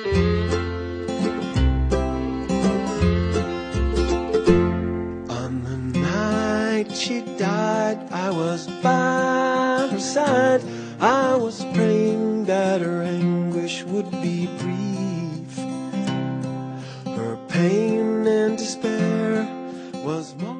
On the night she died, I was by her side. I was praying that her anguish would be brief. Her pain and despair was more